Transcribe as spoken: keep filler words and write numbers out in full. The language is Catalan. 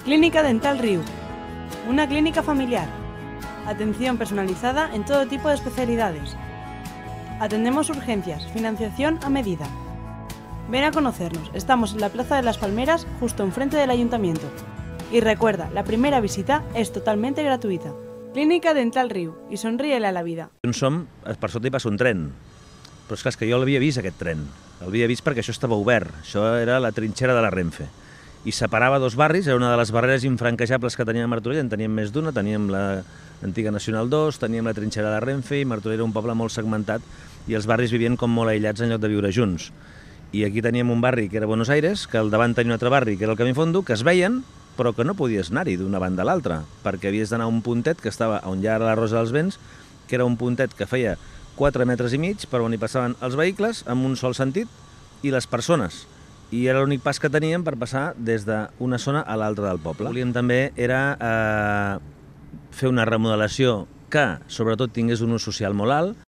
Clínica Dental Riu, una clínica familiar. Atención personalizada en todo tipo de especialidades. Atendemos urgencias, financiación a medida. Ven a conocernos, estamos en la Plaza de las Palmeras, justo enfrente del Ayuntamiento. Y recuerda, la primera visita es totalmente gratuïta. Clínica Dental Riu, i somríe-le a la vida. On som, per sota hi passa un tren, però és clar, és que jo l'havia vist, aquest tren. L'havia vist perquè això estava obert, això era la trinxera de la Renfe. I separava dos barris, era una de les barreres infranquejables que teníem a Martorell, en teníem més d'una, teníem l'antiga Nacional dos, teníem la trinxera de la Renfe, i Martorell era un poble molt segmentat, i els barris vivien com molt aïllats en lloc de viure junts. I aquí teníem un barri que era Buenos Aires, que al davant tenia un altre barri, que era el Camí Fondo, que es veien, però que no podies anar-hi d'una banda a l'altra, perquè havies d'anar a un puntet que estava on ja era la Rosa dels Vents, que era un puntet que feia quatre metres i mig per on hi passaven els vehicles en un sol sentit i les persones. I era l'únic pas que teníem per passar des d'una zona a l'altra del poble. Volíem també era eh, fer una remodelació que sobretot tingués un ús social molt alt,